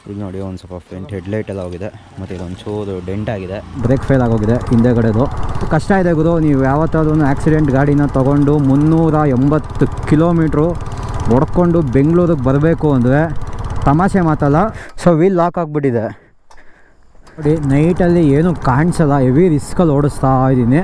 ಇಲ್ಲಿ ನೋಡಿ ಒಂದು ಸ್ವಲ್ಪ ಫ್ರಂಟ್ ಹೆಡ್ಲೈಟ್ ಎಲ್ಲ ಹೋಗಿದೆ, ಮತ್ತು ಇದೊಂಚೂರು ಡೆಂಟ್ ಆಗಿದೆ, ಬ್ರೇಕ್ ಫೇಲ್ ಆಗೋಗಿದೆ ಹಿಂದೆಗಡೆದು. ಕಷ್ಟ ಇದೆ ಗುರು, ನೀವು ಯಾವತ್ತಾದ್ರೂ ಆಕ್ಸಿಡೆಂಟ್ ಗಾಡಿನ ತೊಗೊಂಡು 380 ಕಿಲೋಮೀಟ್ರು ಹೊಡ್ಕೊಂಡು ಬೆಂಗಳೂರಿಗೆ ಬರಬೇಕು ಅಂದರೆ ತಮಾಷೆ ಮಾತಲ್ಲ. ಸೊ ವೀಲ್ ಲಾಕ್ ಆಗಿಬಿಟ್ಟಿದೆ ನೋಡಿ, ನೈಟಲ್ಲಿ ಏನೂ ಕಾಣಿಸಲ್ಲ, ಹೆವಿ ರಿಸ್ಕಲ್ಲಿ ಓಡಿಸ್ತಾ ಇದ್ದೀನಿ.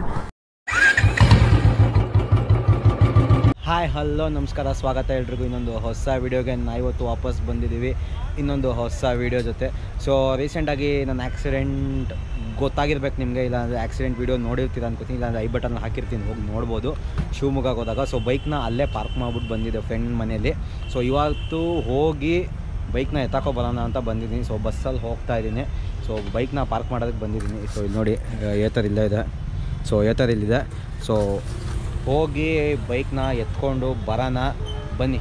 ಹಾಯ್ ಹಲೋ ನಮಸ್ಕಾರ, ಸ್ವಾಗತ ಎಲ್ರಿಗೂ ಇನ್ನೊಂದು ಹೊಸ ವೀಡಿಯೋಗೆ. ಇವತ್ತು ವಾಪಸ್ ಬಂದಿದ್ದೀವಿ ಇನ್ನೊಂದು ಹೊಸ ವೀಡಿಯೋ ಜೊತೆ. ಸೊ ರೀಸೆಂಟಾಗಿ ನನ್ನ ಆಕ್ಸಿಡೆಂಟ್ ಗೊತ್ತಾಗಿರ್ಬೇಕು ನಿಮಗೆ, ಇಲ್ಲಾಂದರೆ ಆಕ್ಸಿಡೆಂಟ್ ವೀಡಿಯೋ ನೋಡಿರ್ತೀರ ಅನ್ಕೋತೀನಿ, ಇಲ್ಲಾಂದರೆ ಐ ಬಟನ್ ಹಾಕಿರ್ತೀನಿ, ಹೋಗಿ ನೋಡ್ಬೋದು. ಶಿವಮೊಗ್ಗಕ್ಕೆ ಹೋದಾಗ ಸೊ ಬೈಕ್ನ ಅಲ್ಲೇ ಪಾರ್ಕ್ ಮಾಡಿಬಿಟ್ಟು ಬಂದಿದ್ದೆ ಫ್ರೆಂಡ್ ಮನೆಯಲ್ಲಿ. ಸೊ ಇವತ್ತು ಹೋಗಿ ಬೈಕ್ನ ಎತ್ತಾಕೋ ಬರೋಣ ಅಂತ ಬಂದಿದ್ದೀನಿ. ಸೊ ಬಸ್ಸಲ್ಲಿ ಹೋಗ್ತಾ ಇದ್ದೀನಿ, ಸೊ ಬೈಕ್ನ ಪಾರ್ಕ್ ಮಾಡೋದಕ್ಕೆ ಬಂದಿದ್ದೀನಿ. ಸೊ ಇಲ್ಲಿ ನೋಡಿ ಏತರ್ ಇಲ್ಲೇ ಇದೆ, ಸೊ ಏತರ್ ಇಲ್ಲಿದೆ. ಸೊ ಹೋಗಿ ಬೈಕ್ನ ಎತ್ಕೊಂಡು ಬರೋಣ ಬನ್ನಿ.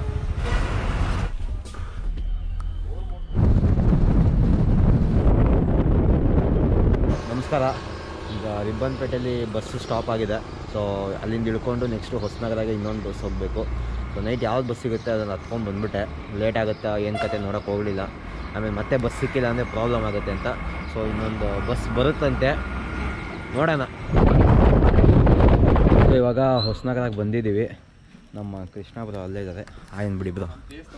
ನಮಸ್ಕಾರ. ಈಗ ರಿಬ್ಬನ್ಪೇಟೆಯಲ್ಲಿ ಬಸ್ಸು ಸ್ಟಾಪ್ ಆಗಿದೆ. ಸೊ ಅಲ್ಲಿಂದ ಇಳ್ಕೊಂಡು ನೆಕ್ಸ್ಟು ಹೊಸನಗರಾಗೆ ಇನ್ನೊಂದು ಬಸ್ ಹೋಗಬೇಕು. ಸೊ ನೈಟ್ ಯಾವ್ದು ಬಸ್ ಸಿಗುತ್ತೆ ಅದನ್ನು ಹತ್ಕೊಂಡು ಬಂದುಬಿಟ್ಟೆ. ಲೇಟ್ ಆಗುತ್ತಾ ಏನು ಕತೆ ನೋಡೋಕ್ಕೆ ಹೋಗಲಿಲ್ಲ. ಆಮೇಲೆ ಮತ್ತೆ ಬಸ್ ಸಿಕ್ಕಿಲ್ಲ ಅಂದರೆ ಪ್ರಾಬ್ಲಮ್ ಆಗುತ್ತೆ ಅಂತ. ಸೊ ಇನ್ನೊಂದು ಬಸ್ ಬರುತ್ತಂತೆ, ನೋಡೋಣ. ಸೊ ಇವಾಗ ಹೊಸನಗರಾಗೆ ಬಂದಿದ್ದೀವಿ. ನಮ್ಮ ಕೃಷ್ಣ ಬ್ರೋ ಅಲ್ಲೇ ಇದ್ದಾರೆ. ಆಯ್ತು ಬಿಡಿ ಬ್ರೋ.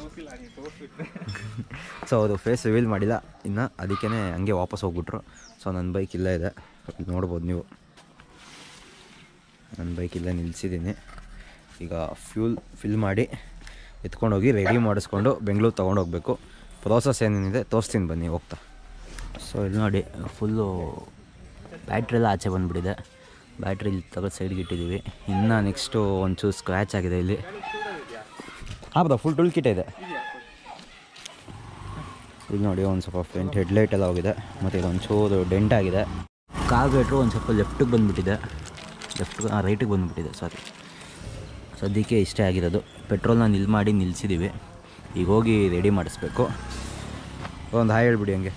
ಸೊ ಅವರು ಫೇಸ್ ರಿವೀಲ್ ಮಾಡಿಲ್ಲ ಇನ್ನು, ಅದಕ್ಕೇ ಹಂಗೆ ವಾಪಸ್ ಹೋಗ್ಬಿಟ್ರು. ಸೊ ನನ್ನ ಬೈಕ್ ಇಲ್ಲೇ ಇದೆ, ನೋಡ್ಬೋದು ನೀವು. ನನ್ನ ಬೈಕ್ ಇಲ್ಲೇ ನಿಲ್ಲಿಸಿದ್ದೀನಿ. ಈಗ ಫ್ಯೂಲ್ ಫಿಲ್ ಮಾಡಿ ಎತ್ಕೊಂಡೋಗಿ ರೆಡಿ ಮಾಡಿಸ್ಕೊಂಡು ಬೆಂಗಳೂರು ತೊಗೊಂಡೋಗ್ಬೇಕು. ಪ್ರೋಸೆಸ್ ಏನೇನಿದೆ ತೋರಿಸ್ತೀನಿ ಬನ್ನಿ ಹೋಗ್ತಾ. ಸೊ ಇಲ್ಲಿ ನೋಡಿ ಫುಲ್ಲು ಬ್ಯಾಟ್ರಿ ಎಲ್ಲ ಆಚೆ ಬಂದುಬಿಟ್ಟಿದೆ. ಬ್ಯಾಟ್ರಿ ಇಲ್ಲಿ ತಗೊಂಡು ಸೈಡ್ಗೆ ಇಟ್ಟಿದ್ದೀವಿ. ಇನ್ನು ನೆಕ್ಸ್ಟು ಒಂಚೂರು ಸ್ಕ್ರ್ಯಾಚ್ ಆಗಿದೆ ಇಲ್ಲಿ. ಹೌದಾ, ಫುಲ್ ಟೂಲ್ ಕಿಟ್ ಇದೆ. ಇಲ್ಲಿ ನೋಡಿ ಒಂದು ಸ್ವಲ್ಪ ಫ್ರಂಟ್ ಹೆಡ್ಲೈಟ್ ಎಲ್ಲ ಹೋಗಿದೆ, ಮತ್ತು ಇದೊಂಚೂರು ಡೆಂಟ್ ಆಗಿದೆ. ಕಾರ್ಬೇಟ್ರು ಒಂದು ಸ್ವಲ್ಪ ಲೆಫ್ಟಿಗೆ ಬಂದುಬಿಟ್ಟಿದೆ, ರೈಟಿಗೆ ಬಂದುಬಿಟ್ಟಿದೆ. ಸಾರಿ, ಸದ್ಯಕ್ಕೆ ಇಷ್ಟೇ ಆಗಿರೋದು. ಪೆಟ್ರೋಲ್ನ ನಿಲ್ಲಿಸಿದ್ದೀವಿ. ಈಗ ಹೋಗಿ ರೆಡಿ ಮಾಡಿಸ್ಬೇಕು. ಒಂದು ಹಾಯ್ ಹೇಳ್ಬಿಡಿ ಹಂಗೆ.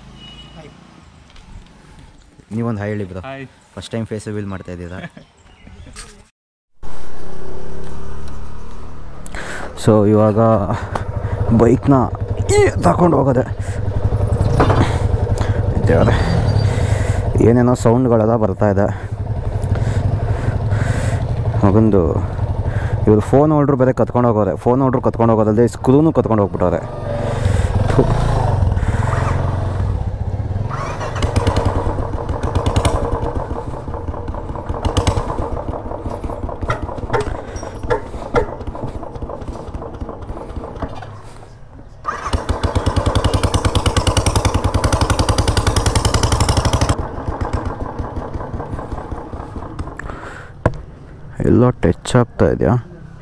ನೀವೊಂದು ಹಾಯ್ ಹೇಳಿ bro. First time face reveal ಮಾಡ್ತಾ ಇದ್ದೀರಾ. ಸೊ ಇವಾಗ ಬೈಕ್ನ ತಗೊಂಡು ಹೋಗೋದೆ. ದೇವರೇ, ಏನೇನೋ ಸೌಂಡ್ಗಳೆಲ್ಲ ಬರ್ತಾಯಿದೆ. ಮಗಂದು ಇವರು ಫೋನ್ ಹೋಲ್ಡ್ರು ಬೇರೆ ಕತ್ಕೊಂಡು ಹೋಗೋರೆ. ಫೋನ್ ಹೋಲ್ಡ್ರು ಕತ್ಕೊಂಡು ಹೋಗೋದಲ್ಲದೆ ಸ್ಕ್ರೂನು ಕತ್ಕೊಂಡು ಹೋಗ್ಬಿಟ್ಟವ್ರೆ. ಎಲ್ಲೋ ಟಚ್ ಆಗ್ತಾ ಇದೆಯಾ?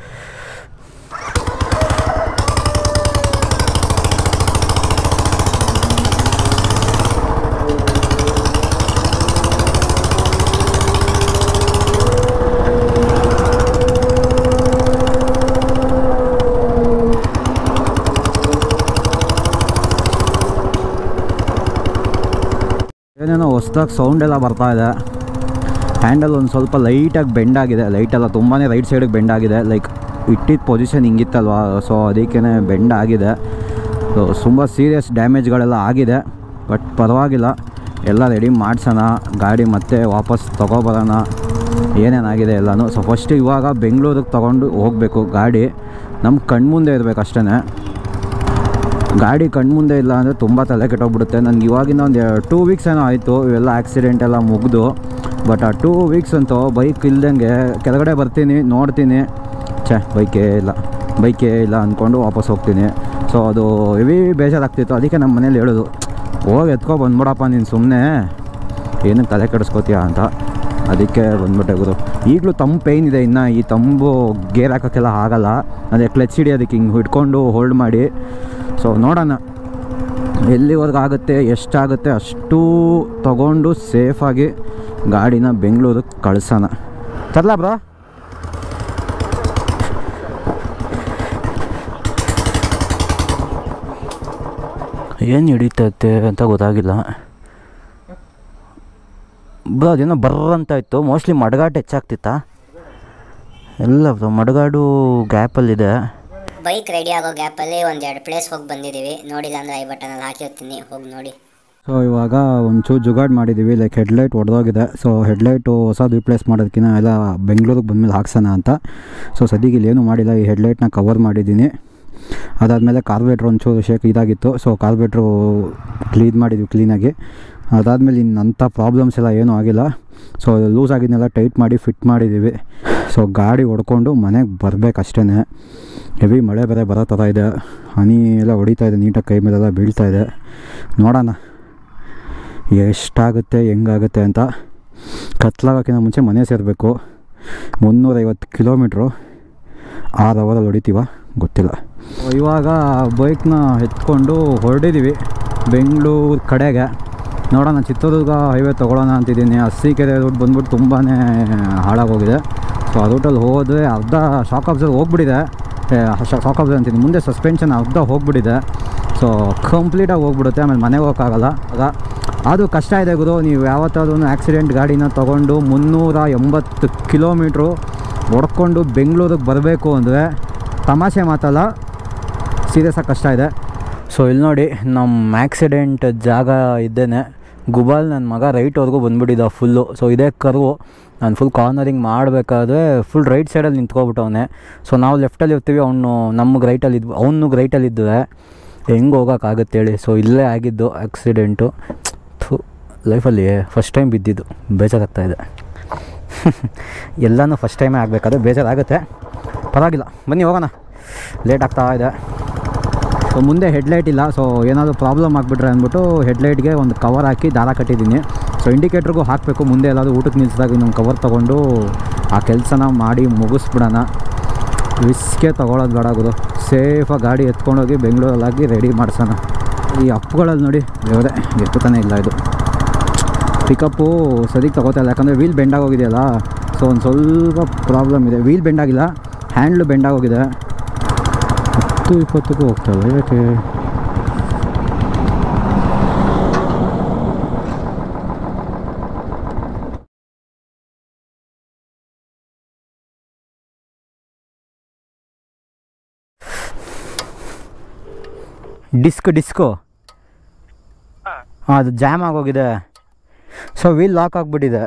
ಏನೇನೋ ಹೊಸ್ದಾಗಿ ಸೌಂಡ್ ಎಲ್ಲ ಬರ್ತಾ ಇದೆ. ಹ್ಯಾಂಡಲ್ ಒಂದು ಸ್ವಲ್ಪ ಲೈಟಾಗಿ ಬೆಂಡ್ ಆಗಿದೆ. ಲೈಟೆಲ್ಲ ತುಂಬಾ ರೈಟ್ ಸೈಡಿಗೆ ಬೆಂಡ್ ಆಗಿದೆ. ಲೈಕ್ ಇಟ್ಟಿದ್ದ ಪೊಸಿಷನ್ ಹಿಂಗಿತ್ತಲ್ವ, ಸೊ ಅದಕ್ಕೇ ಬೆಂಡ್ ಆಗಿದೆ. ಸೊ ತುಂಬ ಸೀರಿಯಸ್ ಡ್ಯಾಮೇಜ್ಗಳೆಲ್ಲ ಆಗಿದೆ. ಬಟ್ ಪರವಾಗಿಲ್ಲ, ಎಲ್ಲ ರೆಡಿ ಮಾಡ್ಸೋಣ, ಗಾಡಿ ಮತ್ತೆ ವಾಪಸ್ ತೊಗೊಬರೋಣ, ಏನೇನಾಗಿದೆ ಎಲ್ಲನೂ. ಸೊ ಫಸ್ಟ್ ಇವಾಗ ಬೆಂಗಳೂರಿಗೆ ತೊಗೊಂಡು ಹೋಗಬೇಕು. ಗಾಡಿ ನಮ್ಮ ಕಣ್ಮುಂದೆ ಇರಬೇಕು ಅಷ್ಟೇ. ಗಾಡಿ ಕಣ್ಮುಂದೆ ಇಲ್ಲ ಅಂದರೆ ತುಂಬ ತಲೆ ಕೆಟ್ಟೋಗ್ಬಿಡುತ್ತೆ. ನನಗೆ ಇವಾಗಿನ ಒಂದು 2 ವೀಕ್ಸ್ ಏನೋ ಆಯಿತು ಇವೆಲ್ಲ ಆಕ್ಸಿಡೆಂಟ್ ಎಲ್ಲ ಮುಗಿದು. ಬಟ್ ಆ 2 ವೀಕ್ಸ್ ಅಂತೂ ಬೈಕ್ ಇಲ್ದಂಗೆ ಕೆಳಗಡೆ ಬರ್ತೀನಿ, ನೋಡ್ತೀನಿ, ಬೈಕೇ ಇಲ್ಲ ಅಂದ್ಕೊಂಡು ವಾಪಸ್ ಹೋಗ್ತೀನಿ. ಸೊ ಅದು ಹೆವಿ ಬೇಜಾರಾಗ್ತಿತ್ತು. ಅದಕ್ಕೆ ನಮ್ಮ ಮನೇಲಿ ಹೇಳೋದು, ಹೋಗಿ ಎತ್ಕೊ ಬಂದ್ಬಿಡಪ್ಪ ನೀನು, ಸುಮ್ಮನೆ ಏನಕ್ಕೆ ತಲೆ ಕೆಡಿಸ್ಕೋತೀಯ ಅಂತ. ಅದಕ್ಕೆ ಬಂದ್ಬಿಟ್ಟೆ ಗುರು. ಈಗಲೂ ತಂಬು ಪೇಯ್ನ್ ಇದೆ. ಇನ್ನು ಈ ತಂಬು ಗೇರ್ ಹಾಕೋಕ್ಕೆಲ್ಲ ಆಗಲ್ಲ. ಅದೇ ಕ್ಲಚ್ ಹಿಡಿಯೋದಕ್ಕೆ ಹಿಂಗೆ ಹಿಡ್ಕೊಂಡು ಹೋಲ್ಡ್ ಮಾಡಿ. ಸೊ ನೋಡೋಣ ಎಲ್ಲಿವರೆಗೂ ಆಗುತ್ತೆ, ಎಷ್ಟಾಗುತ್ತೆ ಅಷ್ಟು ತಗೊಂಡು ಸೇಫಾಗಿ ಗಾಡಿನ ಬೆಂಗಳೂರಿಗೆ ಕಳ್ಸೋಣ. ತರಲಾ ಬ್ರೋ? ಏನು ಹಿಡಿತೈತೆ ಅಂತ ಗೊತ್ತಾಗಿಲ್ಲ ಬ್ರೋ. ಅದೇನೋ ಬರ್ರಂತ ಇತ್ತು. ಮೋಸ್ಟ್ಲಿ ಮಡ್ಗಾಡು ಹೆಚ್ಚಾಗ್ತಿತ್ತಾ? ಎಲ್ಲ ಬ್ರೋ, ಮಡ್ಗಾಡು ಗ್ಯಾಪಲ್ಲಿದೆ. ಬೈಕ್ ರೆಡಿ ಆಗೋ ಗ್ಯಾಪಲ್ಲಿ ಒಂದೆರಡು ಪ್ಲೇಸ್ ಹೋಗಿ ಬಂದಿದ್ದೀವಿ. ನೋಡಿಲ್ಲ ಅಂದರೆ ಐ ಬಟನಲ್ಲಿ ಹಾಕಿರ್ತೀನಿ, ಹೋಗಿ ನೋಡಿ. ಸೊ ಇವಾಗ ಒಂಚೂರು ಜುಗಾಡ್ ಮಾಡಿದ್ದೀವಿ. ಲೈಕ್ ಹೆಡ್ಲೈಟ್ ಹೊಡೆದೋಗಿದೆ. ಸೊ ಹೆಡ್ಲೈಟು ಹೊಸದು ರಿಪ್ಲೇಸ್ ಮಾಡೋದಕ್ಕಿಂತ ಎಲ್ಲ ಬೆಂಗಳೂರಿಗೆ ಬಂದಮೇಲೆ ಹಾಕ್ಸೋಣ ಅಂತ. ಸೊ ಸದ್ಯಕ್ಕೆ ಇಲ್ಲೇನು ಮಾಡಿಲ್ಲ, ಈ ಹೆಡ್ಲೈಟ್ನ ಕವರ್ ಮಾಡಿದ್ದೀನಿ. ಅದಾದಮೇಲೆ ಕಾರ್ಬೇಟ್ರ್ ಒಂಚೂರು ಶೇಕ್ ಇದಾಗಿತ್ತು. ಸೊ ಕಾರ್ಬೇಟ್ರು ಕ್ಲೀನ್ ಮಾಡಿದ್ವಿ ಕ್ಲೀನಾಗಿ. ಅದಾದಮೇಲೆ ಇನ್ನಂಥ ಪ್ರಾಬ್ಲಮ್ಸ್ ಎಲ್ಲ ಏನೂ ಆಗಿಲ್ಲ. ಸೊ ಲೂಸ್ ಆಗಿದ್ದನ್ನೆಲ್ಲ ಟೈಟ್ ಮಾಡಿ ಫಿಟ್ ಮಾಡಿದ್ದೀವಿ. ಸೊ ಗಾಡಿ ಹೊಡ್ಕೊಂಡು ಮನೆಗೆ ಬರಬೇಕಷ್ಟೇ. ಹೆವಿ ಮಳೆ ಬೇರೆ ಬರೋ ಥರ ಇದೆ. ಹನಿ ಎಲ್ಲ ಹೊಡಿತಾ ಇದೆ, ನೀಟಾಗಿ ಕೈ ಮೇಲೆಲ್ಲ ಬೀಳ್ತಾ ಇದೆ. ನೋಡೋಣ ಎಷ್ಟಾಗುತ್ತೆ ಹೆಂಗಾಗುತ್ತೆ ಅಂತ. ಕತ್ಲಾಗೋಕ್ಕಿಂತ ಮುಂಚೆ ಮನೆ ಸೇರಬೇಕು. 350 ಕಿಲೋಮೀಟ್ರು 6 ಅವರಲ್ಲಿ ಹೊಡಿತೀವ ಗೊತ್ತಿಲ್ಲ. ಇವಾಗ ಬೈಕ್ನ ಎತ್ಕೊಂಡು ಹೊರಡಿದ್ದೀವಿ ಬೆಂಗಳೂರು ಕಡೆಗೆ. ನೋಡೋಣ, ಚಿತ್ರದುರ್ಗ ಹೈವೇ ತೊಗೊಳ್ಳೋಣ ಅಂತಿದ್ದೀನಿ. ಅರಸೀಕೆರೆ ರೂಟ್ ಬಂದ್ಬಿಟ್ಟು ತುಂಬಾ ಹಾಳಾಗೋಗಿದೆ. ಸೊ ಆ ರೂಟಲ್ಲಿ ಹೋದರೆ ಅರ್ಧ ಶಾಕ್ ಅಬ್ಸರ್ವ್ ಹೋಗ್ಬಿಟ್ಟಿದೆ. ಶಾಕ್ ಅಬ್ಸರ್ವ್ ಅಂತೀನಿ, ಮುಂದೆ ಸಸ್ಪೆನ್ಷನ್ ಅರ್ಧ ಹೋಗ್ಬಿಟ್ಟಿದೆ. ಸೊ ಕಂಪ್ಲೀಟಾಗಿ ಹೋಗ್ಬಿಡುತ್ತೆ. ಆಮೇಲೆ ಮನೆಗೆ ಹೋಗೋಕ್ಕಾಗಲ್ಲ. ಅದು ಕಷ್ಟ ಇದೆ ಗುರು. ನೀವು ಯಾವತ್ತಾದ್ರೂ ಆಕ್ಸಿಡೆಂಟ್ ಗಾಡಿನ ತೊಗೊಂಡು 380 ಕಿಲೋಮೀಟ್ರು ಹೊಡ್ಕೊಂಡು ಬೆಂಗಳೂರಿಗೆ ಬರಬೇಕು ಅಂದರೆ ತಮಾಷೆ ಮಾತಲ್ಲ, ಸೀರಿಯಸ್ಸಾಗಿ ಕಷ್ಟ ಇದೆ. ಸೊ ಇಲ್ಲಿ ನೋಡಿ, ನಮ್ಮ ಆಕ್ಸಿಡೆಂಟ್ ಜಾಗ ಇದ್ದೇನೆ. ಗುಬಲ್ ನನ್ನ ಮಗ ರೈಟ್ವರೆಗೂ ಬಂದುಬಿಟ್ಟಿದ್ದ ಫುಲ್ಲು. ಸೊ ಇದೇ ಕರ್ವು. ನಾನು ಫುಲ್ ಕಾರ್ನರಿಂಗ್ ಮಾಡಬೇಕಾದ್ರೆ ಫುಲ್ ರೈಟ್ ಸೈಡಲ್ಲಿ ನಿಂತ್ಕೊಬಿಟ್ಟವನೆ. ಸೊ ನಾವು ಲೆಫ್ಟಲ್ಲಿ ಇರ್ತೀವಿ, ನಮಗೆ ಅವ್ನಿಗೆ ರೈಟಲ್ಲಿದ್ದರೆ ಹೆಂಗೆ ಹೋಗೋಕ್ಕಾಗುತ್ತೆ ಹೇಳಿ. ಸೊ ಇಲ್ಲೇ ಆಗಿದ್ದು ಆಕ್ಸಿಡೆಂಟು. ಲೈಫಲ್ಲಿ ಫಸ್ಟ್ ಟೈಮ್ ಬಿದ್ದಿದ್ದು, ಬೇಜಾರಾಗ್ತಾಯಿದೆ. ಎಲ್ಲನೂ ಫಸ್ಟ್ ಟೈಮೇ ಆಗಬೇಕಾದ್ರೆ ಬೇಜಾರಾಗುತ್ತೆ. ಪರವಾಗಿಲ್ಲ, ಬನ್ನಿ ಹೋಗೋಣ. ಲೇಟ್ ಆಗ್ತಾ ಇದೆ. ಸೊ ಮುಂದೆ ಹೆಡ್ಲೈಟ್ ಇಲ್ಲ. ಸೊ ಏನಾದರೂ ಪ್ರಾಬ್ಲಮ್ ಆಗಿಬಿಟ್ರೆ ಅಂದ್ಬಿಟ್ಟು ಹೆಡ್ಲೈಟ್ಗೆ ಒಂದು ಕವರ್ ಹಾಕಿ ದಾರ ಕಟ್ಟಿದ್ದೀನಿ. ಸೊ ಇಂಡಿಕೇಟ್ರಿಗೂ ಹಾಕಬೇಕು. ಮುಂದೆ ಎಲ್ಲಾದರೂ ಊಟಕ್ಕೆ ನಿಲ್ಲಿಸಿದಾಗ ಇನ್ನೊಂದು ಕವರ್ ತೊಗೊಂಡು ಆ ಕೆಲಸನ ಮಾಡಿ ಮುಗಿಸ್ಬಿಡೋಣ. ರಿಸ್ಕೇ ತೊಗೊಳೋದು ಬೇಡ ಗುರು. ಸೇಫಾಗಿ ಗಾಡಿ ಎತ್ಕೊಂಡೋಗಿ ಬೆಂಗಳೂರಲ್ಲಾಗಿ ರೆಡಿ ಮಾಡಿಸೋಣ. ಈ ಅಪ್ಪುಗಳಲ್ಲಿ ನೋಡಿ ದೇವರೇ ಎತ್ತುತ್ತಾನೆ ಇಲ್ಲ. ಇದು ಪಿಕಪ್ಪು ಸದ್ಯಕ್ಕೆ ತೊಗೋತಾ ಇಲ್ಲ, ಯಾಕಂದರೆ ವೀಲ್ ಬೆಂಡಾಗೋಗಿದೆಯಲ್ಲ. ಸೊ ಒಂದು ಸ್ವಲ್ಪ ಪ್ರಾಬ್ಲಮ್ ಇದೆ. ವೀಲ್ ಬೆಂಡಾಗಿಲ್ಲ, ಹ್ಯಾಂಡ್ಲು ಬೆಂಡಾಗೋಗಿದೆ. 10-20ಕ್ಕೂ ಹೋಗ್ತಾಯಿಲ್ಲ, ಯಾಕೆ? ಡಿಸ್ಕು ಅದು ಜಾಮ್ ಆಗೋಗಿದೆ. ಸೊ ವೀಲ್ ಲಾಕ್ ಆಗಿಬಿಟ್ಟಿದೆ.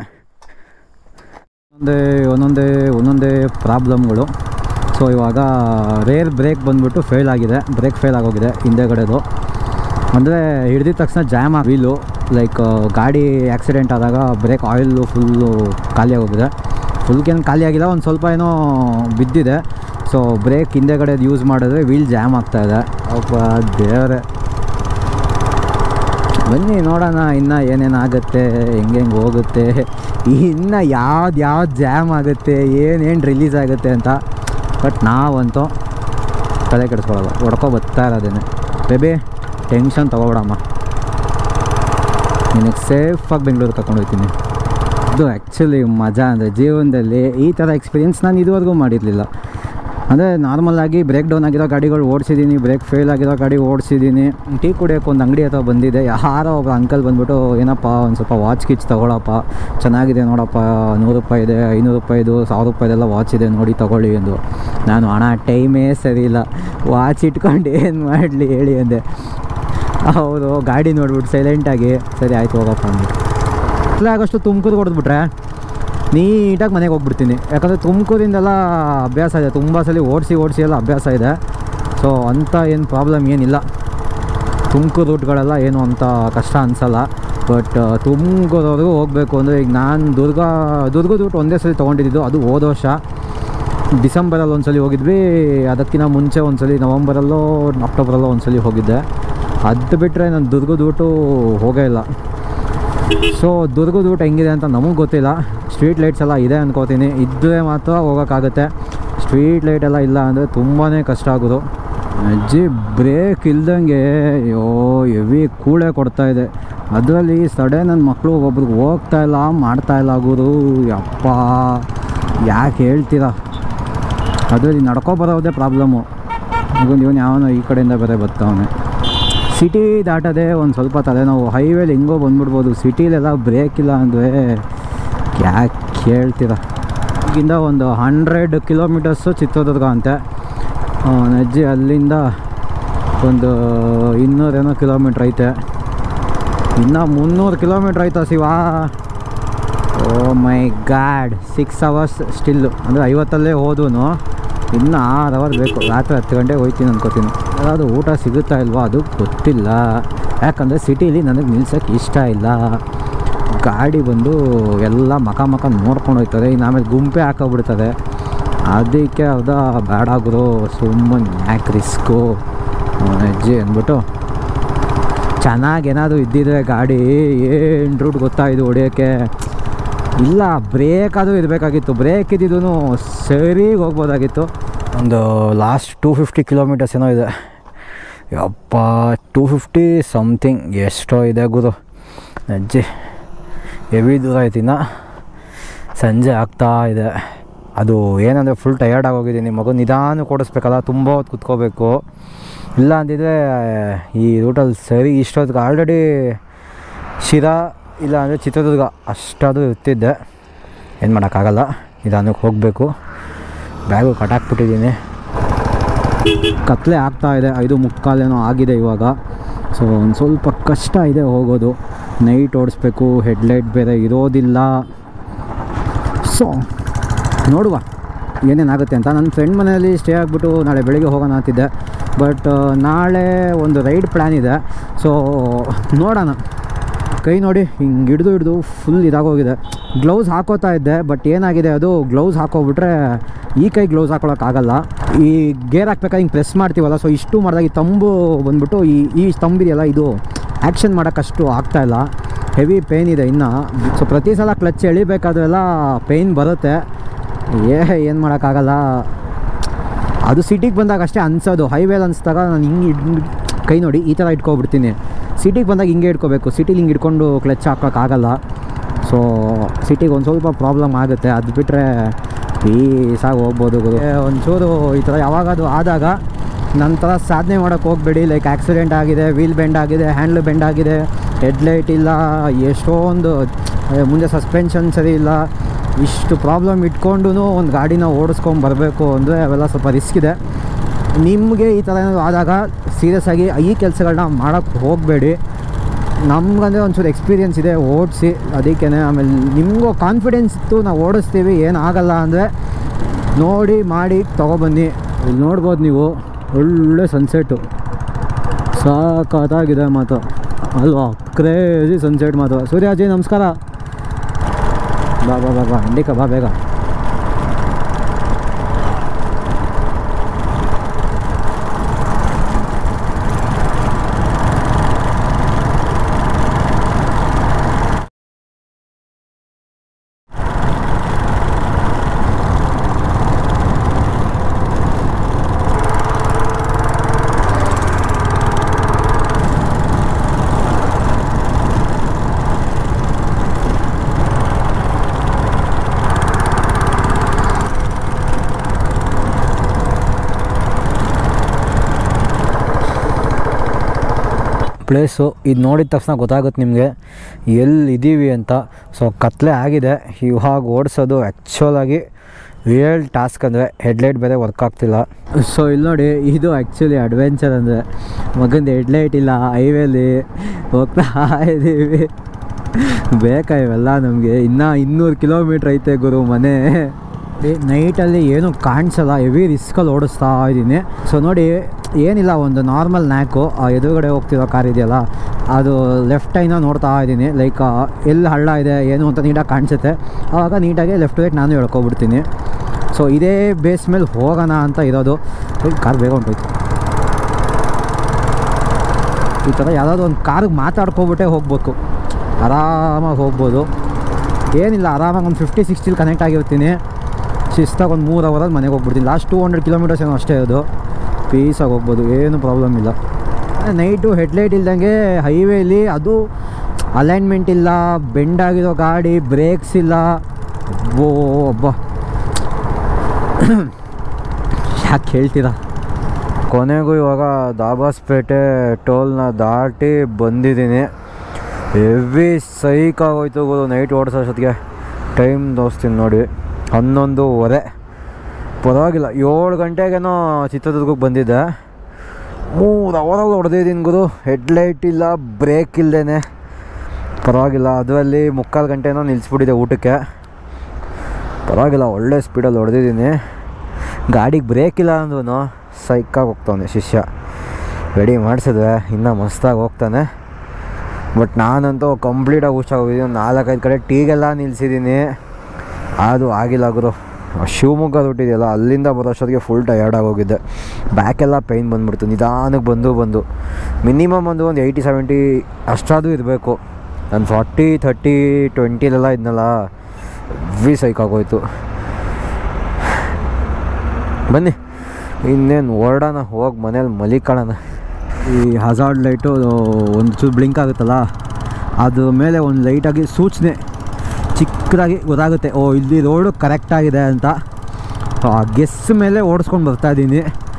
ಒಂದೊಂದೇ ಪ್ರಾಬ್ಲಮ್ಗಳು. ಸೊ ಇವಾಗ ರೇರ್ ಬ್ರೇಕ್ ಬಂದುಬಿಟ್ಟು ಫೇಲ್ ಆಗಿದೆ. ಬ್ರೇಕ್ ಫೇಲ್ ಆಗೋಗಿದೆ ಹಿಂದೆಗಡೆದು. ಅಂದರೆ ಹಿಡಿದಿದ ತಕ್ಷಣ ಜಾಮ್ ಆಗಿ ವೀಲು. ಲೈಕ್ ಗಾಡಿ ಆಕ್ಸಿಡೆಂಟ್ ಆದಾಗ ಬ್ರೇಕ್ ಆಯಿಲು ಫುಲ್ಲು ಖಾಲಿ ಆಗೋಗಿದೆ. ಫುಲ್ಗೇನು ಖಾಲಿ ಆಗಿಲ್ಲ, ಒಂದು ಸ್ವಲ್ಪ ಏನೋ ಬಿದ್ದಿದೆ. ಸೊ ಬ್ರೇಕ್ ಹಿಂದೆಗಡೆದು ಯೂಸ್ ಮಾಡಿದ್ರೆ ವೀಲ್ ಜಾಮ್ ಆಗ್ತಾಯಿದೆ. ಅಪ್ಪ ದೇವರೇ, ಬನ್ನಿ ನೋಡೋಣ ಇನ್ನು ಏನೇನಾಗುತ್ತೆ, ಹೆಂಗೆ ಹೋಗುತ್ತೆ, ಇನ್ನು ಯಾವ್ದು ಜಾಮ್ ಆಗುತ್ತೆ, ಏನೇನು ರಿಲೀಸ್ ಆಗುತ್ತೆ ಅಂತ. ಬಟ್ ನಾವಂತೂ ತಲೆ ಕೆಡಿಸ್ಕೊಳ್ಳೋದು, ಹೊಡ್ಕೊ ಬರ್ತಾ ಇರೋದೇನೆ. ಬೇಬಿ ಟೆನ್ಷನ್ ತೊಗೊಬೇಡಮ್ಮ, ನಿನಗೆ ಸೇಫಾಗಿ ಬೆಂಗಳೂರಿಗೆ ಕರ್ಕೊಂಡು ಹೋಗ್ತೀನಿ. ಇದು ಆ್ಯಕ್ಚುಲಿ ಮಜಾ ಅಂದರೆ ಜೀವನದಲ್ಲಿ ಈ ಥರ ಎಕ್ಸ್ಪೀರಿಯೆನ್ಸ್ ನಾನು ಇದುವರೆಗೂ ಮಾಡಿರಲಿಲ್ಲ. ಅಂದರೆ ನಾರ್ಮಲಾಗಿ ಬ್ರೇಕ್ ಡೌನ್ ಆಗಿರೋ ಗಾಡಿಗಳು ಓಡಿಸಿದ್ದೀನಿ, ಬ್ರೇಕ್ ಫೇಲ್ ಆಗಿರೋ ಗಾಡಿ ಓಡಿಸಿದ್ದೀನಿ. ಟೀ ಕುಡಿಯೋಕ್ಕೆ ಒಂದು ಅಂಗಡಿ ಹತ್ರ ಬಂದಿದೆ. ಯಾರೋ ಒಬ್ಬ ಅಂಕಲ್ ಬಂದುಬಿಟ್ಟು, ಏನಪ್ಪ ಒಂದು ಸ್ವಲ್ಪ ವಾಚ್ ಕಿಚ್ ತೊಗೊಳಪ್ಪ, ಚೆನ್ನಾಗಿದೆ ನೋಡಪ್ಪ, 100 ರೂಪಾಯಿ ಇದೆ, 500 ರೂಪಾಯಿದು, 1000 ರೂಪಾಯಿದೆಲ್ಲ ವಾಚ್ ಇದೆ, ನೋಡಿ ತೊಗೊಳ್ಳಿ ಎಂದು. ನಾನು ಹಣ ಟೈಮೇ ಸರಿ ಇಲ್ಲ, ವಾಚ್ ಇಟ್ಕೊಂಡು ಏನು ಮಾಡಲಿ ಹೇಳಿ ಅಂದೆ. ಅವರು ಗಾಡಿ ನೋಡ್ಬಿಟ್ಟು ಸೈಲೆಂಟಾಗಿ ಸರಿ ಆಯಿತು ಹೋಗಪ್ಪ ಅಂದ್ಬಿಟ್ಟು. ಆಗಷ್ಟು ತುಮಕೂರು ಹೊಡೆದ್ಬಿಟ್ರೆ ನೀಟಾಗಿ ಮನೆಗೆ ಹೋಗ್ಬಿಡ್ತೀನಿ. ಯಾಕಂದರೆ ತುಮಕೂರಿಂದೆಲ್ಲ ಅಭ್ಯಾಸ ಇದೆ, ತುಂಬ ಸಲ ಓಡಿಸಿ ಎಲ್ಲ ಅಭ್ಯಾಸ ಇದೆ. ಸೊ ಅಂಥ ಏನು ಪ್ರಾಬ್ಲಮ್ ಏನಿಲ್ಲ. ತುಮಕೂರು ರೂಟ್ಗಳೆಲ್ಲ ಏನು ಅಂಥ ಕಷ್ಟ ಅನಿಸಲ್ಲ. ಬಟ್ ತುಮಕೂರವರೆಗೂ ಹೋಗಬೇಕು ಅಂದರೆ ಈಗ ನಾನು ದುರ್ಗದ ರೂಟ್ ಒಂದೇ ಸಲ ತೊಗೊಂಡಿದ್ದು. ಅದು ಹೋದ ವರ್ಷ ಡಿಸೆಂಬರಲ್ಲಿ ಒಂದು ಸಲ ಹೋಗಿದ್ವಿ. ಅದಕ್ಕಿಂತ ಮುಂಚೆ ಒಂದು ಸಲ ನವಂಬರಲ್ಲೋ ಅಕ್ಟೋಬರಲ್ಲೋ ಒಂದು ಸಲ ಹೋಗಿದ್ದೆ. ಅದು ಬಿಟ್ಟರೆ ನಾನು ದುರ್ಗದ ರೂಟು ಹೋಗೇ ಇಲ್ಲ. ಸೊ ದುರ್ಗದ ರೂಟ್ ಹೆಂಗಿದೆ ಅಂತ ನಮಗೆ ಗೊತ್ತಿಲ್ಲ. ಸ್ಟ್ರೀಟ್ ಲೈಟ್ಸ್ ಎಲ್ಲ ಇದೆ ಅಂದ್ಕೋತೀನಿ, ಇದ್ದರೆ ಮಾತ್ರ ಹೋಗೋಕ್ಕಾಗುತ್ತೆ. ಸ್ಟ್ರೀಟ್ ಲೈಟ್ ಎಲ್ಲ ಇಲ್ಲ ಅಂದರೆ ತುಂಬಾ ಕಷ್ಟ ಆಗೋದು. ಅಜ್ಜಿ ಬ್ರೇಕ್ ಇಲ್ದಂಗೆ ಹೆವಿ ಕೂಳೆ ಕೊಡ್ತಾಯಿದೆ. ಅದರಲ್ಲಿ ಸಡನ್ ನನ್ನ ಮಕ್ಕಳು ಒಬ್ರಿಗೆ ಹೋಗ್ತಾಯಿಲ್ಲ, ಮಾಡ್ತಾಯಿಲ್ಲ ಆಗೋದು. ಯಪ್ಪ ಯಾಕೆ ಹೇಳ್ತೀರಾ? ಅದರಲ್ಲಿ ನಡ್ಕೊಬರೋದೇ ಪ್ರಾಬ್ಲಮ್ಮು. ಇವನು ಯಾವನೋ ಈ ಕಡೆಯಿಂದ ಬೇರೆ ಬರ್ತಾವನೆ. ಸಿಟಿ ದಾಟೋದೇ ಒಂದು ಸ್ವಲ್ಪ ತಲೆನೋವು. ಹೈವೇಲಿ ಹೆಂಗೋ ಬಂದ್ಬಿಡ್ಬೋದು. ಸಿಟಿಲೆಲ್ಲ ಬ್ರೇಕ್ ಇಲ್ಲ ಅಂದರೆ ಯಾಕೆ ಹೇಳ್ತೀರಾ? ಈಗಿಂದ ಒಂದು 100 ಕಿಲೋಮೀಟರ್ಸು ಚಿತ್ರದುರ್ಗ ಅಂತೆ. ನಜ್ಜಿ ಅಲ್ಲಿಂದ ಒಂದು 200 ಕಿಲೋಮೀಟ್ರ್ ಐತೆ, ಇನ್ನು 300 ಕಿಲೋಮೀಟ್ರ್ ಆಯ್ತಾ Shiva. Oh my god, 6 hours still, ಅಂದರೆ 50ಅಲ್ಲೇ ಹೋದೂ ಇನ್ನು 6 ಅವರ್ ಬೇಕು. ರಾತ್ರಿ 10 ಗಂಟೆಗೆ ಹೋಗ್ತೀನಿ ಅನ್ಕೋತೀನಿ. ಯಾರಾದರೂ ಊಟ ಸಿಗುತ್ತಾ ಇಲ್ವಾ ಅದು ಗೊತ್ತಿಲ್ಲ, ಯಾಕಂದರೆ ಸಿಟೀಲಿ ನನಗೆ ನಿಲ್ಸೋಕ್ಕೆ ಇಷ್ಟ ಇಲ್ಲ. ಗಾಡಿ ಬಂದು ಎಲ್ಲ ಮಕ ನೋಡ್ಕೊಂಡು ಹೋಗ್ತಾರೆ, ಇನ್ನು ಆಮೇಲೆ ಗುಂಪೆ ಹಾಕೋಬಿಡ್ತದೆ. ಅದಕ್ಕೆ ಅರ್ಧ ಬೇಡಾಗ್ರು, ಸುಮ್ಮನೆ ಯಾಕೆ ರಿಸ್ಕು ಹೆಜ್ಜೆ ಅಂದ್ಬಿಟ್ಟು ಚೆನ್ನಾಗಿ ಏನಾದರೂ ಇದ್ದಿದ್ರೆ ಗಾಡಿ ಏನು ರೂಟ್ ಗೊತ್ತಾಯಿತು ಹೊಡೆಯೋಕ್ಕೆ. ಇಲ್ಲ ಬ್ರೇಕ್ ಅದು ಇರಬೇಕಾಗಿತ್ತು, ಬ್ರೇಕ್ ಇದ್ದಿದ್ದು ಸರಿಗೆ ಹೋಗ್ಬೋದಾಗಿತ್ತು. ಒಂದು ಲಾಸ್ಟ್ 250 ಕಿಲೋಮೀಟರ್ಸ್ ಏನೋ ಇದೆ. ಯಪ್ಪ 250 ಸಮಥಿಂಗ್ ಎಷ್ಟೋ ಇದೆ ಗುರು. ಅಜ್ಜಿ ಹೆವಿ ದೂರ ಐತಿನ್ನ, ಸಂಜೆ ಆಗ್ತಾ ಇದೆ. ಅದು ಏನಂದರೆ ಫುಲ್ ಟಯರ್ಡ್ ಆಗೋಗಿದ್ದೀನಿ. ಮಗು ನಿಧಾನ ಕೊಡಿಸ್ಬೇಕಲ್ಲ, ತುಂಬ ಹೊತ್ತು ಕುತ್ಕೋಬೇಕು. ಇಲ್ಲ ಅಂದಿದ್ರೆ ಈ ರೂಟಲ್ಲಿ ಸರಿ ಇಷ್ಟೊತ್ತಿಗೆ ಆಲ್ರೆಡಿ ಶಿರಾ ಇಲ್ಲ ಅಂದರೆ ಚಿತ್ರದುರ್ಗ ಅಷ್ಟಾದರೂ ಇರ್ತಿದ್ದೆ. ಏನು ಮಾಡೋಕ್ಕಾಗಲ್ಲ, ನಿಧಾನಕ್ಕೆ ಹೋಗಬೇಕು. ಬ್ಯಾಗು ಕಟ್ಟಾಕ್ಬಿಟ್ಟಿದ್ದೀನಿ. ಕತ್ಲೆ ಆಗ್ತಾಯಿದೆ, 5:45 ಆಗಿದೆ ಇವಾಗ. ಸೊ ಒಂದು ಸ್ವಲ್ಪ ಕಷ್ಟ ಇದೆ ಹೋಗೋದು. ನೈಟ್ ಓಡಿಸ್ಬೇಕು, ಹೆಡ್ಲೈಟ್ ಬೇರೆ ಇರೋದಿಲ್ಲ. ಸೊ ನೋಡುವ ಏನೇನಾಗುತ್ತೆ ಅಂತ. ನನ್ನ ಫ್ರೆಂಡ್ ಮನೆಯಲ್ಲಿ ಸ್ಟೇ ಆಗಿಬಿಟ್ಟು ನಾಳೆ ಬೆಳಿಗ್ಗೆ ಹೋಗೋಣ ಅಂತಿದ್ದೆ. ಬಟ್ ನಾಳೆ ಒಂದು ರೈಡ್ ಪ್ಲ್ಯಾನ್ ಇದೆ. ಸೊ ನೋಡೋಣ. ಕೈ ನೋಡಿ ಹಿಂಗೆ ಹಿಡಿದು ಫುಲ್ ಇದಾಗೋಗಿದೆ. ಗ್ಲೌಸ್ ಹಾಕೋತಾ ಇದ್ದೆ, ಬಟ್ ಏನಾಗಿದೆ ಅದು ಗ್ಲೌಸ್ ಹಾಕೋಬಿಟ್ರೆ ಈ ಕೈ ಗ್ಲೌಸ್ ಹಾಕೊಳ್ಳೋಕ್ಕಾಗಲ್ಲ. ಈ ಗೇರ್ ಹಾಕ್ಬೇಕಾದ್ರೆ ಹಿಂಗೆ ಪ್ರೆಸ್ ಮಾಡ್ತೀವಲ್ಲ, ಸೊ ಇಷ್ಟು ಮಾಡಿದಾಗ ಈ ತಂಬು ಬಂದ್ಬಿಟ್ಟು ಈ ತಂಬಿದೆಯಲ್ಲ, ಇದು ಆ್ಯಕ್ಷನ್ ಮಾಡೋಕ್ಕಷ್ಟು ಆಗ್ತಾಯಿಲ್ಲ. ಹೆವಿ ಪೇಯ್ನ್ ಇದೆ ಇನ್ನು. ಸೊ ಪ್ರತಿ ಸಲ ಕ್ಲಚ್ ಎಳಿಬೇಕಾದ್ರೆಲ್ಲ ಪೇಯ್ನ್ ಬರುತ್ತೆ. ಏನು ಮಾಡೋಕ್ಕಾಗಲ್ಲ. ಅದು ಸಿಟಿಗೆ ಬಂದಾಗ ಅಷ್ಟೇ ಅನ್ಸೋದು. ಹೈವೇಲಿ ಅನಿಸ್ದಾಗ ನಾನು ಹಿಂಗೆ ಕೈ ನೋಡಿ ಈ ಥರ ಇಟ್ಕೊಬಿಡ್ತೀನಿ. ಸಿಟಿಗೆ ಬಂದಾಗ ಹಿಂಗೆ ಇಟ್ಕೋಬೇಕು. ಸಿಟಿಲಿ ಹಿಂಗೆ ಇಟ್ಕೊಂಡು ಕ್ಲಚ್ ಹಾಕೋಕ್ಕಾಗಲ್ಲ. ಸೊ ಸಿಟಿಗೆ ಒಂದು ಸ್ವಲ್ಪ ಪ್ರಾಬ್ಲಮ್ ಆಗುತ್ತೆ. ಅದು ಬಿಟ್ಟರೆ ಪೀಸಾಗಿ ಹೋಗ್ಬೋದು. ಒಂಚೂರು ಈ ಥರ ಯಾವಾಗದು ಆದಾಗ ನನ್ನ ಥರ ಸಾಧನೆ ಮಾಡೋಕ್ಕೆ ಹೋಗಬೇಡಿ. ಲೈಕ್ ಆಕ್ಸಿಡೆಂಟ್ ಆಗಿದೆ, ವೀಲ್ ಬೆಂಡ್ ಆಗಿದೆ, ಹ್ಯಾಂಡ್ಲ್ ಬೆಂಡ್ ಆಗಿದೆ, ಹೆಡ್ಲೈಟ್ ಇಲ್ಲ, ಎಷ್ಟೊಂದು ಮುಂದೆ ಸಸ್ಪೆನ್ಷನ್ ಸರಿ ಇಲ್ಲ, ಇಷ್ಟು ಪ್ರಾಬ್ಲಮ್ ಇಟ್ಕೊಂಡು ಒಂದು ಗಾಡಿನ ಓಡಿಸ್ಕೊಂಡು ಬರಬೇಕು ಅಂದರೆ ಅವೆಲ್ಲ ಸ್ವಲ್ಪ ರಿಸ್ಕ್ ಇದೆ. ನಿಮಗೆ ಈ ಥರ ಏನಾದರೂ ಆದಾಗ ಸೀರಿಯಸ್ಸಾಗಿ ಈ ಕೆಲಸಗಳನ್ನ ಮಾಡೋಕ್ಕೆ ಹೋಗಬೇಡಿ. ನಮ್ಗಂದರೆ ಒಂಚೂರು ಎಕ್ಸ್ಪೀರಿಯೆನ್ಸ್ ಇದೆ, ಓಡಿಸಿ ಅದಕ್ಕೇ. ಆಮೇಲೆ ನಿಮಗೂ ಕಾನ್ಫಿಡೆನ್ಸ್ ಇತ್ತು ನಾವು ಓಡಿಸ್ತೀವಿ, ಏನಾಗಲ್ಲ ಅಂದರೆ ನೋಡಿ ಮಾಡಿ ತೊಗೊಬನ್ನಿ. ಇಲ್ಲಿ ನೋಡ್ಬೋದು ನೀವು, ಒಳ್ಳೆ ಸನ್ಸೆಟ್ಟು ಸಾಕಾಗಿದೆ ಮಾತು ಅಲ್ವಾ, ಕ್ರೇಜಿ ಸನ್ಸೆಟ್ ಮಾತು. ಸೂರ್ಯಾಜಿ ನಮಸ್ಕಾರ. ಬಾ ಇಂಡಿಕಾ ಬಾ ಬೇಗ. ಪ್ಲೇಸು ಇದು ನೋಡಿದ ತಕ್ಷಣ ಗೊತ್ತಾಗುತ್ತೆ ನಿಮಗೆ ಎಲ್ಲಿದ್ದೀವಿ ಅಂತ. ಸೊ ಕತ್ಲೆ ಆಗಿದೆ ಇವಾಗ ಓಡಿಸೋದು ಆ್ಯಕ್ಚುಲಾಗಿ ರಿಯಲ್ ಟಾಸ್ಕ್. ಅಂದರೆ ಹೆಡ್ಲೈಟ್ ಬೇರೆ ವರ್ಕ್ ಆಗ್ತಿಲ್ಲ. ಸೊ ಇಲ್ಲಿ ನೋಡಿ, ಇದು ಆ್ಯಕ್ಚುಲಿ ಅಡ್ವೆಂಚರ್. ಅಂದರೆ ಮಗಂದು ಹೆಡ್ಲೈಟ್ ಇಲ್ಲ, ಹೈವೇಲಿ ಹೋಗ್ತಾ ಇದ್ದೀವಿ. ಬೇಕಾ ಇವೆಲ್ಲ ನಮಗೆ? ಇನ್ನೂ 200 ಕಿಲೋಮೀಟ್ರ್ ಐತೆ ಗುರು ಮನೆ. ನೈಟಲ್ಲಿ ಏನೂ ಕಾಣಿಸಲ್ಲ, ಹೆವಿ ರಿಸ್ಕಲ್ಲಿ ಓಡಿಸ್ತಾ ಇದ್ದೀನಿ. ಸೊ ನೋಡಿ, ಏನಿಲ್ಲ, ಒಂದು ನಾರ್ಮಲ್ ನ್ಯಾಕು ಎದುರುಗಡೆ ಹೋಗ್ತಿರೋ ಕಾರ್ ಇದೆಯಲ್ಲ, ಅದು ಲೆಫ್ಟ್ ಐನ ನೋಡ್ತಾ ಇದ್ದೀನಿ. ಲೈಕ್ ಎಲ್ಲಿ ಹಳ್ಳ ಇದೆ ಏನು ಅಂತ ನೀಟಾಗಿ ಕಾಣಿಸುತ್ತೆ. ಆವಾಗ ನೀಟಾಗಿ ಲೆಫ್ಟ್ ರೈಟ್ ನಾನು ಹೇಳ್ಕೊಬಿಡ್ತೀನಿ. ಸೊ ಇದೇ ಬೇಸ್ ಮೇಲೆ ಹೋಗೋಣ ಅಂತ ಇರೋದು. ಕಾರ್ ಬೇಗ ಹೊಂಟೋಯ್ತು. ಈ ಥರ ಯಾವುದಾದ್ರು ಒಂದು ಕಾರ್ಗೆ ಮಾತಾಡ್ಕೊಬಿಟ್ಟೆ ಹೋಗ್ಬೇಕು, ಆರಾಮಾಗಿ ಹೋಗ್ಬೋದು. ಏನಿಲ್ಲ, ಆರಾಮಾಗಿ ಒಂದು 50-60 ಕನೆಕ್ಟ್ ಆಗಿರ್ತೀನಿ. ಶಿಸ್ತಾಗಿ ಒಂದು 3 ಅವರಲ್ಲಿ ಮನೆಗೆ ಹೋಗ್ಬಿಡ್ತೀನಿ. ಲಾಸ್ಟ್ 200 ಕಿಲೋಮೀಟರ್ಸ್ ಏನೋ ಅಷ್ಟೇ ಅದು. ಪೀಸಾಗಿ ಹೋಗ್ಬೋದು, ಏನು ಪ್ರಾಬ್ಲಮ್ ಇಲ್ಲ. ನೈಟು ಹೆಡ್ಲೈಟ್ ಇಲ್ದಂಗೆ ಹೈವೇಲಿ, ಅದು ಅಲೈನ್ಮೆಂಟ್ ಇಲ್ಲ, ಬೆಂಡ್ ಆಗಿರೋ ಗಾಡಿ, ಬ್ರೇಕ್ಸ್ ಇಲ್ಲ. ಒಬ್ಬ ಯಾಕೆ ಹೇಳ್ತೀರಾ? ಕೊನೆಗೂ ಇವಾಗ ದಾಬಾಸ್ಪೇಟೆ ಟೋಲ್ನ ದಾಟಿ ಬಂದಿದ್ದೀನಿ. ಹೆವಿ ಸೈಕಾಗೋಯ್ತು ನೈಟ್ ಓಡಿಸೋಷ್ಟೊತ್ತಿಗೆ. ಟೈಮ್ ತೋರಿಸ್ತೀನಿ ನೋಡಿ, 11:15. ಪರವಾಗಿಲ್ಲ 7 ಗಂಟೆಗೇನೋ ಚಿತ್ರದುರ್ಗಕ್ಕೆ ಬಂದಿದ್ದೆ. 3 ಅವರಲ್ಲಿ ಹೊಡೆದಿದ್ದೀನಿ ಗುರು. ಹೆಡ್ಲೈಟ್ ಇಲ್ಲ, ಬ್ರೇಕ್ ಇಲ್ಲದೇ. ಪರವಾಗಿಲ್ಲ, ಅದರಲ್ಲಿ 3/4 ಗಂಟೆನೋ ನಿಲ್ಲಿಸ್ಬಿಟ್ಟಿದೆ ಊಟಕ್ಕೆ. ಪರವಾಗಿಲ್ಲ, ಒಳ್ಳೆ ಸ್ಪೀಡಲ್ಲಿ ಹೊಡೆದಿದ್ದೀನಿ. ಗಾಡಿಗೆ ಬ್ರೇಕ್ ಇಲ್ಲ ಅಂದ್ರೂ ಸೈಕಾಗಿ ಹೋಗ್ತಾನೆ ಶಿಷ್ಯ. ರೆಡಿ ಮಾಡಿಸಿದ್ವಿ, ಇನ್ನೂ ಮಸ್ತಾಗಿ ಹೋಗ್ತಾನೆ. ಬಟ್ ನಾನಂತೂ ಕಂಪ್ಲೀಟಾಗಿ ಹುಷಾರೋಗಿದ್ದೀನಿ. 4-5 ಕಡೆ ಟೀಗೆಲ್ಲ ನಿಲ್ಲಿಸಿದ್ದೀನಿ, ಅದು ಆಗಿಲ್ಲ ಗುರು. ಶಿವಮೊಗ್ಗ ರೂಟಿದೆಯಲ್ಲ, ಅಲ್ಲಿಂದ ಬರೋಷ್ಟೊತ್ತಿಗೆ ಫುಲ್ ಟಯರ್ಡ್ ಆಗೋಗಿದ್ದೆ. ಬ್ಯಾಕೆಲ್ಲ ಪೈನ್ ಬಂದುಬಿಡ್ತು. ನಿಧಾನಕ್ಕೆ ಬಂದು ಮಿನಿಮಮ್ ಒಂದು 80-70 ಅಷ್ಟಾದರೂ ಇರಬೇಕು. ನಾನು 40-30-20 ಇದನ್ನೆಲ್ಲ ಸೈಕಾಗೋಯ್ತು. ಬನ್ನಿ ಇನ್ನೇನು ಹೊರಡೋಣ, ಹೋಗಿ ಮನೇಲಿ ಮಲಿಕೊಳ್ಳೋಣ. ಈ ಹಜಾರ್ಡ್ ಲೈಟು ಒಂದು ಚೂರು ಬ್ಲಿಂಕ್ ಆಗುತ್ತಲ್ಲ, ಅದ್ರ ಮೇಲೆ ಒಂದು ಲೈಟಾಗಿ ಸೂಚನೆ ಚಿಕ್ಕದಾಗಿ ಗೊತ್ತಾಗುತ್ತೆ, ಓ ಇಲ್ಲಿ ರೋಡು ಕರೆಕ್ಟಾಗಿದೆ ಅಂತ. ಆ ಗೆಸ್ ಮೇಲೆ ಓಡಿಸ್ಕೊಂಡು ಬರ್ತಾಯಿದ್ದೀನಿ.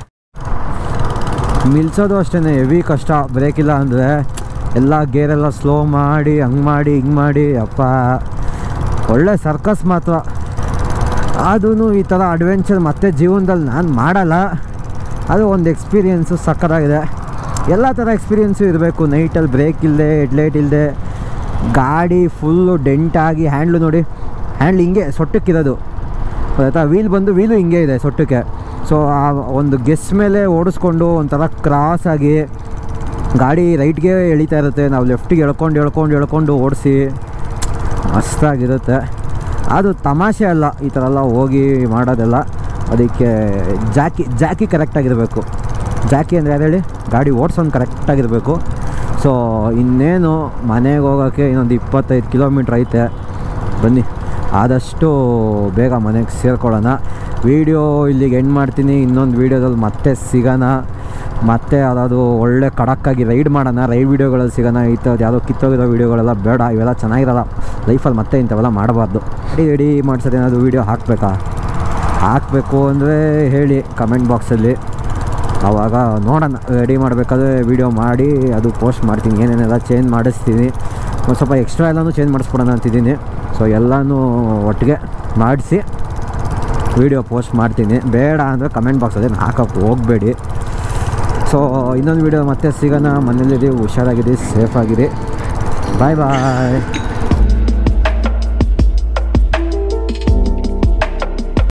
ನಿಲ್ಸೋದು ಅಷ್ಟೇ ಹೆವಿ ಕಷ್ಟ. ಬ್ರೇಕ್ ಇಲ್ಲ ಅಂದರೆ ಎಲ್ಲ ಗೇರೆಲ್ಲ ಸ್ಲೋ ಮಾಡಿ ಹಂಗೆ ಮಾಡಿ ಹಿಂಗೆ ಮಾಡಿ, ಅಪ್ಪ ಒಳ್ಳೆ ಸರ್ಕಸ್ ಮಾತ್ರ. ಅದೂ ಈ ಥರ ಅಡ್ವೆಂಚರ್ ಮತ್ತೆ ಜೀವನದಲ್ಲಿ ನಾನು ಮಾಡಲ್ಲ. ಅದು ಒಂದು ಎಕ್ಸ್ಪೀರಿಯೆನ್ಸು ಸಕ್ಕತ್ತಾಗಿದೆ. ಎಲ್ಲ ಥರ ಎಕ್ಸ್ಪೀರಿಯೆನ್ಸು ಇರಬೇಕು. ನೈಟಲ್ಲಿ ಬ್ರೇಕ್ ಇಲ್ಲದೆ, ಹೆಡ್ಲೈಟ್ ಇಲ್ಲದೆ, ಗಾಡಿ ಫುಲ್ಲು ಡೆಂಟಾಗಿ, ಹ್ಯಾಂಡ್ಲು ನೋಡಿ, ಹ್ಯಾಂಡ್ಲ್ ಹಿಂಗೆ ಸೊಟ್ಟಕ್ಕಿರೋದು ಆಯಿತಾ, ವೀಲು ಹಿಂಗೆ ಇದೆ ಸೊಟ್ಟಕ್ಕೆ. ಸೊ ಆ ಒಂದು ಗೆಸ್ ಮೇಲೆ ಓಡಿಸ್ಕೊಂಡು ಒಂಥರ ಕ್ರಾಸಾಗಿ ಗಾಡಿ ರೈಟ್ಗೆ ಎಳಿತಾ ಇರುತ್ತೆ, ನಾವು ಲೆಫ್ಟಿಗೆ ಎಳ್ಕೊಂಡು ಓಡಿಸಿ ಮಸ್ತಾಗಿರುತ್ತೆ. ಅದು ತಮಾಷೆ ಅಲ್ಲ ಈ ಥರ ಎಲ್ಲ ಹೋಗಿ ಮಾಡೋದೆಲ್ಲ. ಅದಕ್ಕೆ ಜಾಕಿ ಕರೆಕ್ಟಾಗಿರಬೇಕು. ಜಾಕಿ ಅಂದರೆ ಯಾರು ಹೇಳಿ, ಗಾಡಿ ಓಡಿಸೋನು ಕರೆಕ್ಟಾಗಿರಬೇಕು. ಸೊ ಇನ್ನೇನು ಮನೆಗೆ ಹೋಗೋಕ್ಕೆ ಇನ್ನೊಂದು 25 ಕಿಲೋಮೀಟ್ರ್ ಐತೆ. ಬನ್ನಿ ಆದಷ್ಟು ಬೇಗ ಮನೆಗೆ ಸೇರ್ಕೊಳ್ಳೋಣ. ವೀಡಿಯೋ ಇಲ್ಲಿಗೆ ಎಂಡ್ ಮಾಡ್ತೀನಿ. ಇನ್ನೊಂದು ವೀಡಿಯೋದಲ್ಲಿ ಮತ್ತೆ ಸಿಗೋಣ. ಮತ್ತೆ ಯಾವುದಾದ್ರು ಒಳ್ಳೆ ಕಡಕ್ಕಾಗಿ ರೈಡ್ ಮಾಡೋಣ. ರೈಡ್ ವೀಡಿಯೋಗಳಲ್ಲಿ ಸಿಗೋಣ. ಈ ಥರದ್ದು ಯಾವುದೋ ಕಿತ್ತೋಗಿರೋ ವೀಡಿಯೋಗಳೆಲ್ಲ ಬೇಡ, ಇವೆಲ್ಲ ಚೆನ್ನಾಗಿರಲ್ಲ ಲೈಫಲ್ಲಿ. ಮತ್ತೆ ಇಂಥವೆಲ್ಲ ಮಾಡಬಾರ್ದು. ರೆಡಿ ಮಾಡ್ಸೋದು ಏನಾದರೂ ವೀಡಿಯೋ ಹಾಕಬೇಕು ಅಂದರೆ ಹೇಳಿ ಕಮೆಂಟ್ ಬಾಕ್ಸಲ್ಲಿ. ಆವಾಗ ನೋಡೋಣ. ರೆಡಿ ಮಾಡಬೇಕಾದ್ರೆ ವೀಡಿಯೋ ಮಾಡಿ ಅದು ಪೋಸ್ಟ್ ಮಾಡ್ತೀನಿ. ಏನೇನೆಲ್ಲ ಚೇಂಜ್ ಮಾಡಿಸ್ತೀನಿ, ಒಂದು ಸ್ವಲ್ಪ ಎಕ್ಸ್ಟ್ರಾ ಎಲ್ಲನೂ ಚೇಂಜ್ ಮಾಡಿಸ್ಕೊಡೋಣ ಅಂತಿದ್ದೀನಿ. ಸೊ ಎಲ್ಲನೂ ಒಟ್ಟಿಗೆ ಮಾಡಿಸಿ ವೀಡಿಯೋ ಪೋಸ್ಟ್ ಮಾಡ್ತೀನಿ. ಬೇಡ ಅಂದರೆ ಕಮೆಂಟ್ ಬಾಕ್ಸಲ್ಲಿ ಹಾಕೋಕ್ಕೆ ಹೋಗಬೇಡಿ. ಸೊ ಇನ್ನೊಂದು ವೀಡಿಯೋ ಮತ್ತೆ ಸಿಗೋಣ. ಮನೇಲಿದ್ದೀವಿ, ಹುಷಾರಾಗಿರಿ, ಸೇಫಾಗಿರಿ. ಬಾಯ್.